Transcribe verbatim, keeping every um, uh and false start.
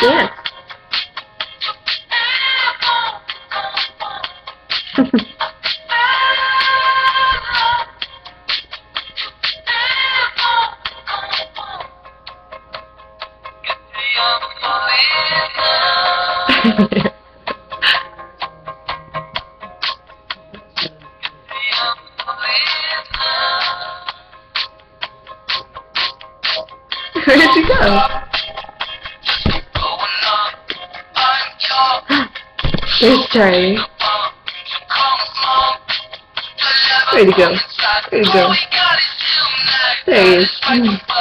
Dance. Where did you go? There's Charlie. Where'd he go? Where'd he go? There he is.